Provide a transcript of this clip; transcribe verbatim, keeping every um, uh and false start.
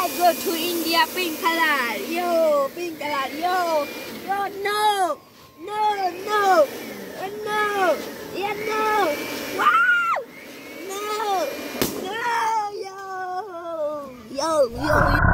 I go to India, pink color. Yo, pink color. Yo, yo, no, no, no, no, yeah, no. Wow, no, no, yo, yo, yo.